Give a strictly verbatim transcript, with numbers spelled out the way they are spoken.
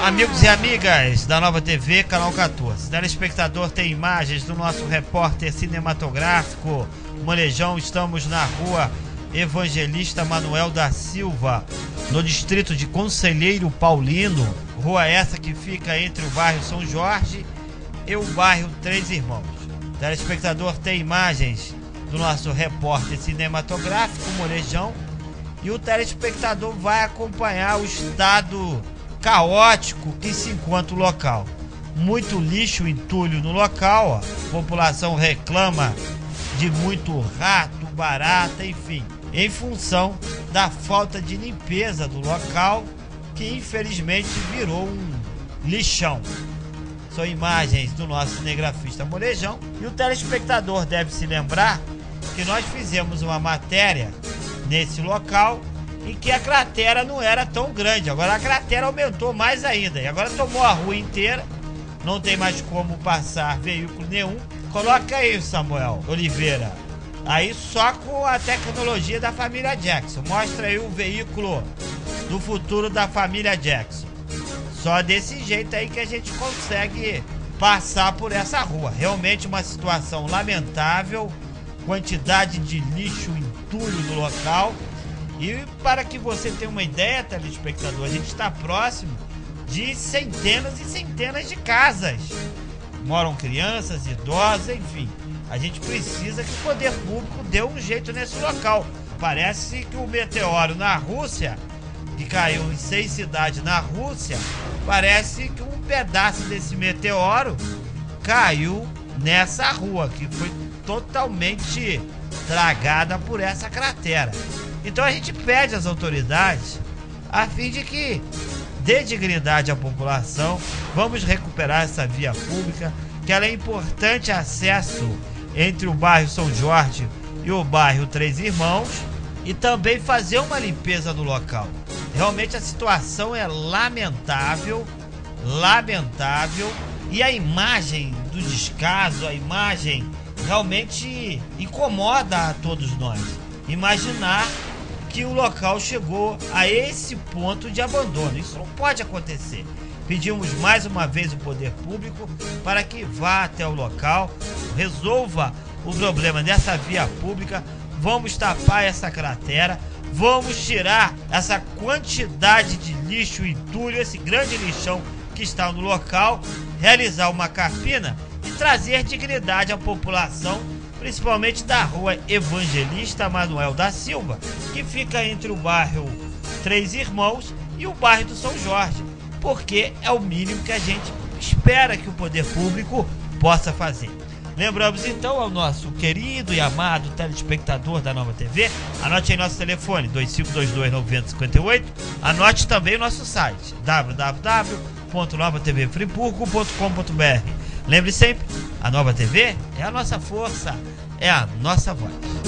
Amigos e amigas da Nova T V, canal quatorze. Telespectador tem imagens do nosso repórter cinematográfico Molejão. Estamos na rua Evangelista Manuel da Silva, no distrito de Conselheiro Paulino. Rua essa que fica entre o bairro São Jorge e o bairro Três Irmãos. Telespectador tem imagens do nosso repórter cinematográfico Molejão. E o telespectador vai acompanhar o estado caótico que se encontra o local. Muito lixo, entulho no local, ó. A população reclama de muito rato, barata, enfim, em função da falta de limpeza do local, que infelizmente virou um lixão. São imagens do nosso cinegrafista Molejão. E o telespectador deve se lembrar que nós fizemos uma matéria nesse local em que a cratera não era tão grande. Agora a cratera aumentou mais ainda e agora tomou a rua inteira, não tem mais como passar veículo nenhum. Coloca aí, Samuel Oliveira, aí só com a tecnologia da família Jackson. Mostra aí o veículo do futuro da família Jackson. Só desse jeito aí que a gente consegue passar por essa rua. Realmente uma situação lamentável, quantidade de lixo, entulho no local. E para que você tenha uma ideia, telespectador, a gente está próximo de centenas e centenas de casas. Moram crianças, idosos, enfim. A gente precisa que o poder público dê um jeito nesse local. Parece que o meteoro na Rússia, que caiu em seis cidades na Rússia, parece que um pedaço desse meteoro caiu nessa rua, que foi totalmente tragada por essa cratera. Então a gente pede às autoridades a fim de que dê dignidade à população. Vamos recuperar essa via pública, que ela é importante acesso entre o bairro São Jorge e o bairro Três Irmãos, e também fazer uma limpeza no local. Realmente a situação é lamentável, lamentável, e a imagem do descaso, a imagem realmente incomoda a todos nós. Imaginar que o local chegou a esse ponto de abandono. Isso não pode acontecer. Pedimos mais uma vez o poder público para que vá até o local, resolva o problema dessa via pública. Vamos tapar essa cratera, vamos tirar essa quantidade de lixo e entulho, esse grande lixão que está no local, realizar uma capina e trazer dignidade à população, principalmente da rua Evangelista Manuel da Silva, que fica entre o bairro Três Irmãos e o bairro do São Jorge, porque é o mínimo que a gente espera que o poder público possa fazer. Lembramos então ao nosso querido e amado telespectador da Nova T V, anote aí nosso telefone dois cinco dois dois, nove zero cinco oito, anote também o nosso site w w w ponto nova t v friburgo ponto com ponto b r. Lembre sempre, a Nova T V é a nossa força, é a nossa voz.